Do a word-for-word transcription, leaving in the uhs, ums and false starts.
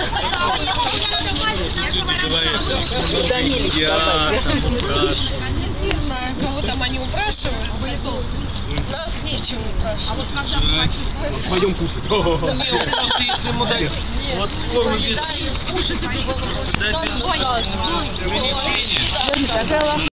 Не знаю, кого там они упрашивали. Нас нечем упрашивать. Пойдем курсы. Если ему дать вот форму без...